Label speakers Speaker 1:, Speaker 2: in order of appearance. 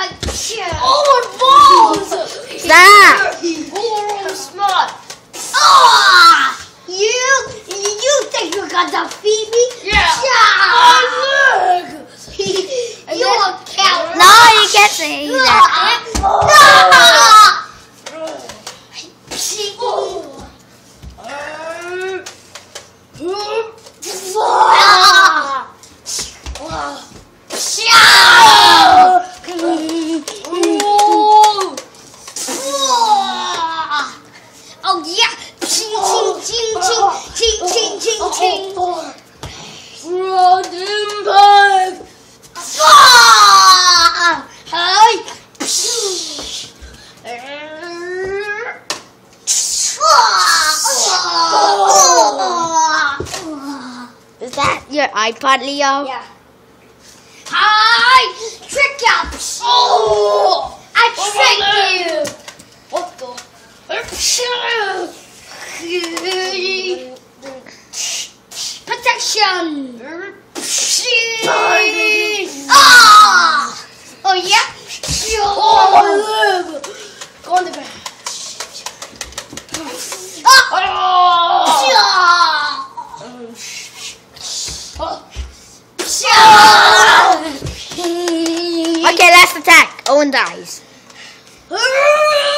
Speaker 1: Oh, my balls!
Speaker 2: Stop!
Speaker 1: Oh, smart.
Speaker 3: Ah! You think you're gonna defeat me?
Speaker 1: Yeah.
Speaker 3: Yeah.
Speaker 1: Oh, look.
Speaker 3: You a coward.
Speaker 2: No, you can't say that.
Speaker 3: Oh yeah! Ching ching ching ching ching ching ching ching.
Speaker 1: Rodin Pipe.
Speaker 3: Hey!
Speaker 2: Is that your iPod, Leo?
Speaker 3: Yeah. Hi! Trick ups!
Speaker 1: Oh!
Speaker 3: I tricked you!
Speaker 1: What the?
Speaker 3: Protection! Ah! Oh yeah?
Speaker 1: Oh, my leg! Go on the ground.
Speaker 3: Ah!
Speaker 2: Okay, last attack. Owen dies.
Speaker 3: Ah!